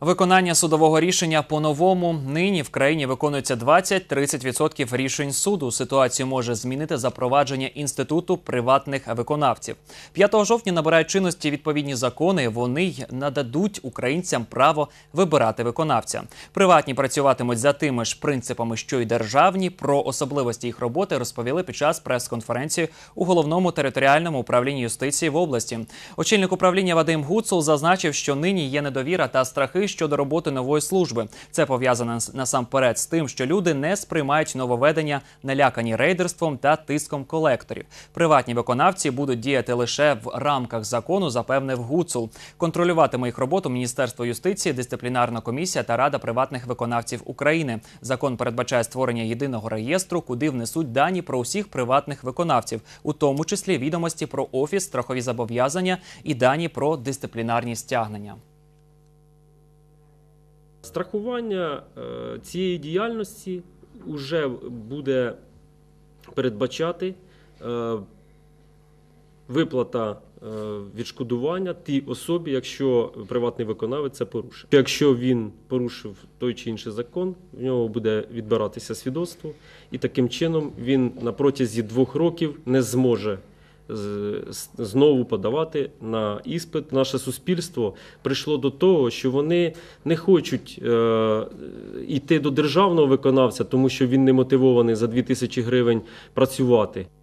Виконання судового рішення по-новому. Нині в країні виконується 20-30% рішень суду. Ситуацію може змінити запровадження інституту приватних виконавців. 5 жовтня набирають чинності відповідні закони. Вони й нададуть українцям право вибирати виконавця. Приватні працюватимуть за тими ж принципами, що й державні. Про особливості їх роботи розповіли під час прес-конференції у Головному територіальному управлінні юстиції в області. Очільник управління Вадим Гуцул зазначив, що нині є недовіра та страхи щодо роботи нової служби. Це пов'язано насамперед з тим, що люди не сприймають нововведення, налякані рейдерством та тиском колекторів. Приватні виконавці будуть діяти лише в рамках закону, запевнив Гуцул. Контролюватиме їх роботу Міністерство юстиції, Дисциплінарна комісія та Рада приватних виконавців України. Закон передбачає створення єдиного реєстру, куди внесуть дані про усіх приватних виконавців, у тому числі відомості про офіс, страхові зобов'язання і дані про дисциплінарні стягнення. Страхування цієї діяльності вже буде передбачати виплата відшкодування тій особі, якщо приватний виконавець це порушив. Якщо він порушив той чи інший закон, в нього буде відбиратися свідоцтво, і таким чином він на протязі 2 років не зможе знову подавати на іспит. Наше суспільство прийшло до того, що вони не хочуть йти до державного виконавця, тому що він не мотивований за 2000 гривень працювати.